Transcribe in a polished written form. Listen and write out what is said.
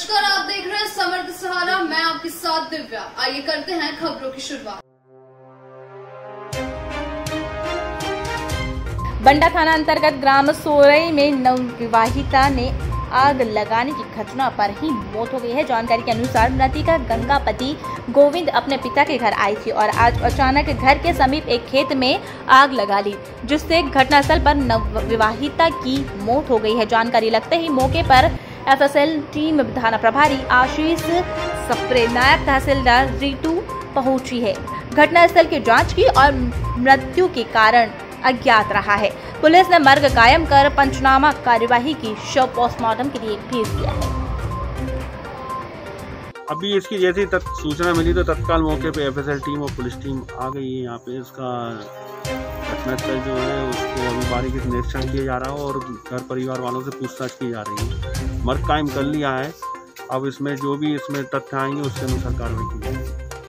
नमस्कार, आप देख रहे हैं समर्थ सहारा। मैं आपके साथ दिव्या। आइए करते हैं खबरों की शुरुआत। बंडा थाना अंतर्गत ग्राम सोरई में नवविवाहिता ने आग लगाने की घटना पर ही मौत हो गई है। जानकारी के अनुसार मृतका गंगापति गोविंद अपने पिता के घर आई थी और आज अचानक घर के समीप एक खेत में आग लगा ली, जिससे घटनास्थल पर नवविवाहिता की मौत हो गई है। जानकारी लगते ही मौके पर एफएसएल टीम थाना प्रभारी आशीष सप्रे, नायब तहसीलदार रीतू पहुंची है। घटनास्थल की जांच की और मृत्यु के कारण अज्ञात रहा है। पुलिस ने मर्ग कायम कर पंचनामा कार्यवाही की, शव पोस्टमार्टम के लिए भेज दिया है। अभी इसकी जैसी सूचना मिली तो तत्काल मौके पे एफएसएल टीम और पुलिस टीम आ गई है। यहाँ पे इसका घटनास्थल जो है उसको अभी बारीकी से निरीक्षण किया जा रहा है और घर परिवार वालों से पूछताछ की जा रही है। मर्ग कायम कर लिया है। अब इसमें जो भी इसमें तथ्य आएंगे उसके अनुसार कार्रवाई की जाएगी।